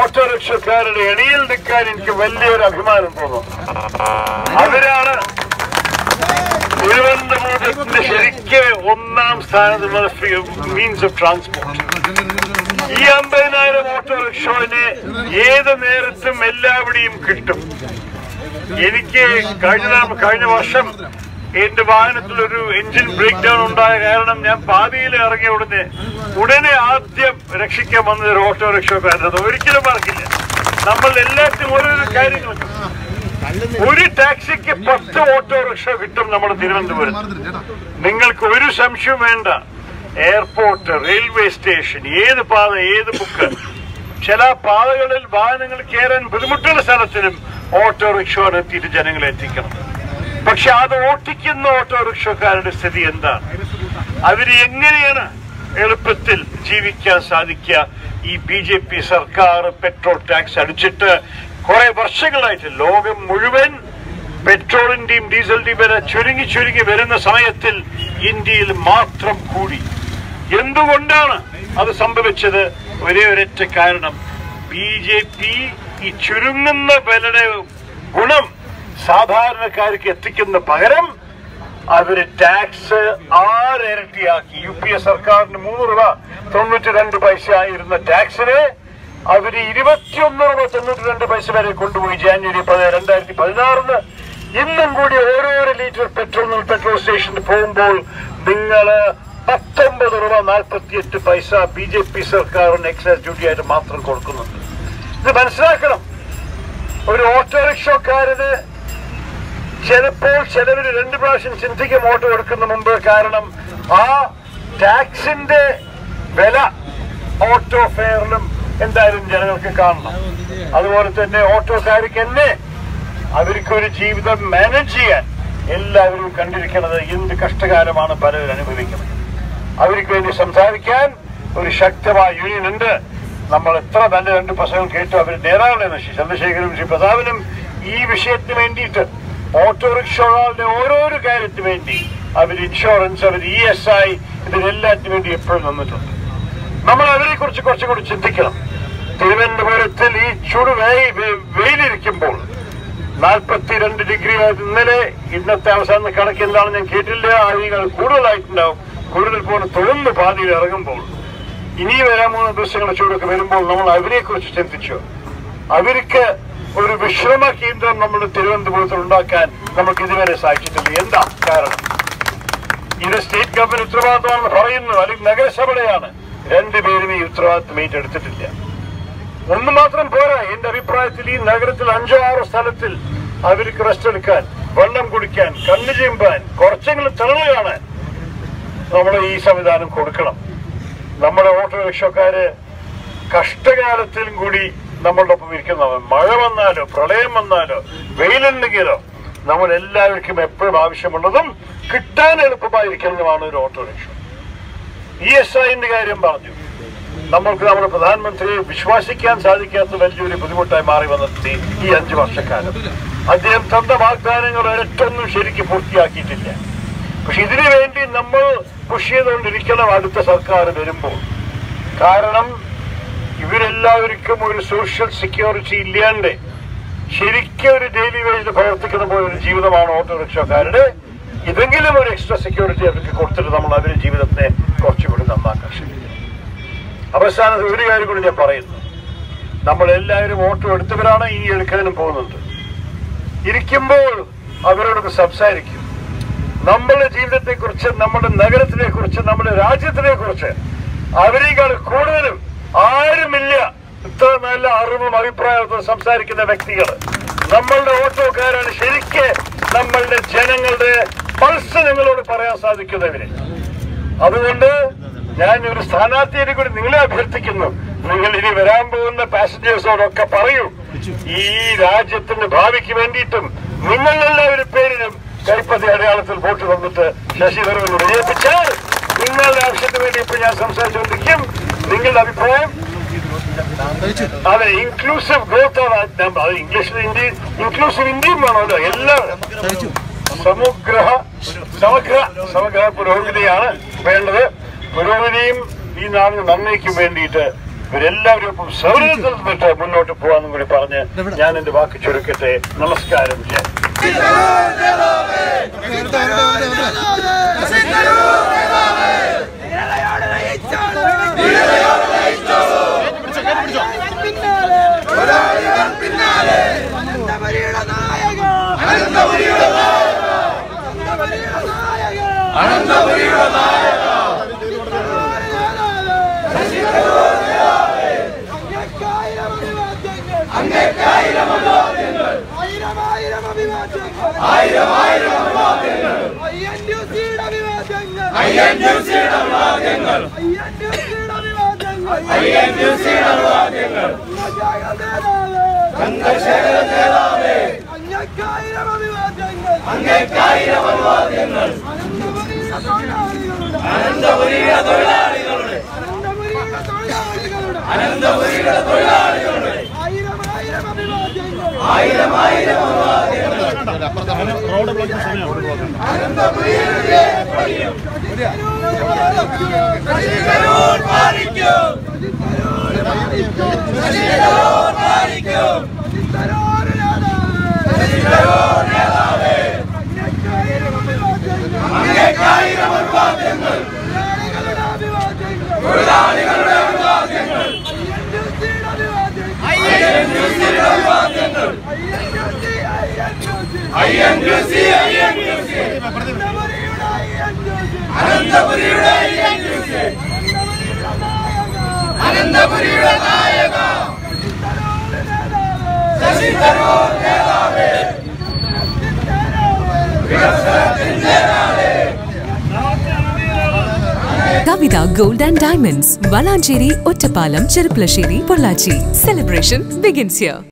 ഓട്ടോറിക്ഷക്കാരുടെ ഇടയിൽ നിൽക്കാൻ എനിക്ക് വലിയൊരു അഭിമാനം തോന്നുന്നു. അവരാണ് തിരുവനന്തപുരത്തിന്റെ ശരിക്ക് ഒന്നാം സ്ഥാനത്തുള്ള മീൻസ് ഓഫ് ട്രാൻസ്പോർട്ട്. ഈ 50,000 ഓട്ടോറിക്ഷനെ ഏത് നേരത്തും എല്ലാവിടെയും കിട്ടും. എനിക്ക് കഴിഞ്ഞ വർഷം എന്റെ വാഹനത്തിലൊരു എഞ്ചിൻ ബ്രേക്ക് ഡൗൺ ഉണ്ടായ കാരണം ഞാൻ പാതിയിൽ ഇറങ്ങിയ ഉടനെ ആദ്യം രക്ഷിക്കാൻ വന്നത് ഒരു ഓട്ടോറിക്ഷക്കാരനത് ഒരിക്കലും മറക്കില്ല. നമ്മൾ എല്ലാത്തിനും ഓരോരോ കാര്യങ്ങളും. ഒരു ടാക്സിക്ക് 10 ഓട്ടോറിക്ഷ കിട്ടും നമ്മുടെ തിരുവനന്തപുരത്ത്. നിങ്ങൾക്ക് ഒരു സംശയം വേണ്ട. എയർപോർട്ട്, റെയിൽവേ സ്റ്റേഷൻ, ഏത് പാത, ഏത് ബുക്ക്, ചില പാതകളിൽ വാഹനങ്ങൾ കയറാൻ ബുദ്ധിമുട്ടുള്ള സ്ഥലത്തിലും ഓട്ടോറിക്ഷ എത്തിയിട്ട് ജനങ്ങളെ എത്തിക്കണം. പക്ഷെ അത് ഓട്ടിക്കുന്ന ഓട്ടോറിക്ഷക്കാരുടെ സ്ഥിതി എന്താണ്? അവര് എങ്ങനെയാണ് എളുപ്പത്തിൽ ജീവിക്കാൻ സാധിക്കുക? ഈ BJP സർക്കാർ പെട്രോൾ ടാക്സ് അടിച്ചിട്ട് കുറെ വർഷങ്ങളായിട്ട് ലോകം മുഴുവൻ പെട്രോളിന്റെയും ഡീസലിന്റെയും വില ചുരുങ്ങി വരുന്ന സമയത്തിൽ ഇന്ത്യയിൽ മാത്രം കൂടി. എന്തുകൊണ്ടാണ് അത് സംഭവിച്ചത്? ഒരൊറ്റ കാരണം, BJP ഈ ചുരുങ്ങുന്ന വിലയുടെ ഗുണം സാധാരണക്കാർക്ക് എത്തിക്കുന്ന പകരം അവര് ടാക്സ് 6 ഇരട്ടിയാക്കി. UPA സർക്കാരിന് 3 രൂപ 92 പൈസ ആയിരുന്ന ടാക്സിനെ അവര് 21 രൂപ 92 പൈസ വരെ കൊണ്ടുപോയി. ജാനുവരി 2016 ഇന്നും കൂടി ഓരോരോ ലിറ്റർ പെട്രോൾ സ്റ്റേഷനിൽ പോകുമ്പോൾ നിങ്ങള് 19 രൂപ 48 പൈസ BJP സർക്കാരിന് എക്സൈസ് ഡ്യൂട്ടി ആയിട്ട് മാത്രം കൊടുക്കുന്നുണ്ട്. ഇത് മനസ്സിലാക്കണം. ഒരു ഓട്ടോറിക്ഷക്കാരന് ചിലപ്പോൾ ചിലവര് 2 പ്രാവശ്യം ചിന്തിക്കും ഓട്ടോ എടുക്കുന്ന മുമ്പ്. കാരണം ആ ടാക്സിന്റെ വില ഓട്ടോ ഫെയറിലും എന്തായാലും ജനങ്ങൾക്ക് കാണണം. അതുപോലെ തന്നെ ഓട്ടോക്കാർക്ക് തന്നെ അവർക്കൊരു ജീവിതം മാനേജ് ചെയ്യാൻ എല്ലാവരും കണ്ടിരിക്കുന്നത് എന്ത് കഷ്ടകാലമാണ് പലരും അനുഭവിക്കുന്നത്. അവർക്ക് വേണ്ടി സംസാരിക്കാൻ ഒരു ശക്തമായ യൂണിയൻ ഉണ്ട്. നമ്മൾ എത്ര നല്ല 2 പ്രസംഗം കേട്ടു. അവർ നേതാക്കളാണ് ശ്രീ ചന്ദ്രശേഖരനും ശ്രീ പ്രതാപനും ഈ വിഷയത്തിന് വേണ്ടിയിട്ട് ഓട്ടോറിക്ഷകളുടെ ഓരോരോ കാര്യത്തിന് വേണ്ടി അവർ ഇൻഷുറൻസ്, അവർ ESI, ഇതിനെല്ലാത്തിനു വേണ്ടി എപ്പോഴും നിന്നിട്ടുണ്ട്. നമ്മൾ അവരെ കുറിച്ച് കുറച്ചുകൂടി ചിന്തിക്കണം. തിരുവനന്തപുരത്തിൽ ഈ ചൂട് വെയിലിരിക്കുമ്പോൾ 42 ഡിഗ്രി ഇന്നലെ, ഇന്നത്തെ അവസാന കണക്ക് എന്താണെന്ന് ഞാൻ കേട്ടില്ല. അതികൾ കൂടുതലായിട്ടുണ്ടാവും. കൂടുതൽ പോലെ തൊഴുന്ന് പാതിയിൽ ഇറങ്ങുമ്പോൾ ഇനി വരാൻ 3 ദിവസങ്ങളുടെ ചൂടൊക്കെ വരുമ്പോൾ നമ്മൾ അവരെ കുറിച്ച് ചിന്തിച്ചു. അവർക്ക് ഒരു വിശ്രമ കേന്ദ്രം നമ്മുടെ തിരുവനന്തപുരത്തിൽ ഉണ്ടാക്കാൻ നമുക്ക് ഇതുവരെ സാധിച്ചിട്ടില്ല. എന്താ കാരണം? ഇത് സ്റ്റേറ്റ് ഗവൺമെന്റ് ഉത്തരവാദിത്തമാണെന്ന് പറയുന്നു, അല്ലെങ്കിൽ നഗരസഭയാണ്. 2 പേരും ഈ ഉത്തരവാദിത്തം ഏറ്റെടുത്തിട്ടില്ല. ഒന്ന് മാത്രം പോരാ. എന്റെ അഭിപ്രായത്തിൽ ഈ നഗരത്തിൽ 5-6 സ്ഥലത്തിൽ അവർക്ക് റെസ്റ്റ് എടുക്കാൻ, വെള്ളം കുടിക്കാൻ, കണ്ണു ചിമ്പാൻ, കുറച്ചെങ്കിലും തണല് കാണാൻ നമ്മൾ ഈ സംവിധാനം കൊടുക്കണം. നമ്മുടെ ഓട്ടോറിക്ഷക്കാര് കഷ്ടകാലത്തിലും കൂടി നമ്മളുടെ ഒപ്പം ഇരിക്കുന്നവൻ. മഴ വന്നാലോ പ്രളയം വന്നാലോ വെയിലുണ്ടെങ്കിലോ നമ്മൾ എല്ലാവർക്കും എപ്പോഴും ആവശ്യമുള്ളതും കിട്ടാൻ എളുപ്പമായിരിക്കുന്നതുമാണ് ഒരു ഓട്ടോറിക്ഷ. ESIന്റെ കാര്യം പറഞ്ഞു. നമ്മൾക്ക് നമ്മുടെ പ്രധാനമന്ത്രിയെ വിശ്വസിക്കാൻ സാധിക്കാത്ത വലിയൊരു ബുദ്ധിമുട്ടായി മാറി വന്നത് ഈ 5 വർഷക്കാലം. അദ്ദേഹം തന്ന വാഗ്ദാനങ്ങൾ ഒരൊറ്റൊന്നും ശരിക്കും പൂർത്തിയാക്കിയിട്ടില്ല. പക്ഷെ ഇതിനു വേണ്ടി നമ്മൾ പുഷ് ചെയ്തുകൊണ്ടിരിക്കണം അടുത്ത സർക്കാർ വരുമ്പോൾ. കാരണം ഇവരെല്ലാവർക്കും ഒരു സോഷ്യൽ സെക്യൂരിറ്റി ഇല്ലാണ്ട് ശരിക്കും ഒരു ഡെയിലി വേജിൽ പ്രവർത്തിക്കുന്ന പോലെ ഒരു ജീവിതമാണ് ഓട്ടോറിക്ഷക്കാരുടെ. ഇതെങ്കിലും ഒരു എക്സ്ട്രാ സെക്യൂരിറ്റി അവർക്ക് കൊടുത്തിട്ട് നമ്മൾ അവരുടെ ജീവിതത്തെ കുറച്ചുകൂടി നന്നാക്കാൻ ശ്രമിക്കും. അവസാനത്തെ ഒരു കാര്യം കൂടി ഞാൻ പറയുന്നു. നമ്മളെല്ലാവരും ഓട്ടോ എടുത്തവരാണ്, ഇനി എടുക്കാനും പോകുന്നുണ്ട്. ഇരിക്കുമ്പോൾ അവരോടൊക്കെ സംസാരിക്കും. നമ്മുടെ ജീവിതത്തെ കുറിച്ച്, നമ്മുടെ നഗരത്തിനെ കുറിച്ച്, നമ്മുടെ രാജ്യത്തിനെ കുറിച്ച് അവരെക്കാൾ കൂടുതലും ആരുമില്ല ഇത്ര നല്ല അറിവും അഭിപ്രായവും സംസാരിക്കുന്ന വ്യക്തികൾ നമ്മളുടെ ഓട്ടോക്കാരാണ്. ശരിക്ക് നമ്മളുടെ ജനങ്ങളുടെ പൾസ് നിങ്ങളോട് പറയാൻ സാധിക്കുന്നവര്. അതുകൊണ്ട് ഞാൻ ഒരു സ്ഥാനാർത്ഥിയെ കൂടി നിങ്ങളെ അഭ്യർത്ഥിക്കുന്നു. നിങ്ങൾ ഇനി വരാൻ പോകുന്ന പാസഞ്ചേഴ്സോടൊക്കെ പറയൂ, ഈ രാജ്യത്തിന്റെ ഭാവിക്ക് വേണ്ടിയിട്ടും നിങ്ങളെല്ലാവരും പേരിലും കൈപ്പത്തി അടയാളത്തിൽ വോട്ട് തന്നിട്ട് ശശി തരൂരിനെ വിജയിപ്പിച്ചാൽ നിങ്ങളുടെ ആവശ്യത്തിന് വേണ്ടി ഇപ്പൊ ഞാൻ സംസാരിച്ചുകൊണ്ടിരിക്കും. നിങ്ങളുടെ അഭിപ്രായം അതെ, ഇൻക്ലൂസീവ് ഗ്രോത്ത് ആണ്. അത് ഇംഗ്ലീഷിൽ ഇൻക്ലൂസീവ് ഇന്ത്യയും വേണമല്ലോ. എല്ലാവരും സമഗ്ര പുരോഗതിയാണ് വേണ്ടത്. പുരോഗതിയും ഈ നാടിന് നന്മയ്ക്കും വേണ്ടിയിട്ട് ഇവരെല്ലാവരും സൗഹൃദത്തിൽ മുന്നോട്ട് പോകാന്നും കൂടി പറഞ്ഞ് ഞാൻ എന്റെ വാക്ക് ചുരുക്കട്ടെ. നമസ്കാരം. Kavita Gold and Diamonds, Valancheri, Ottapalam, Cherupalasheri, Pollachi. Celebration begins here.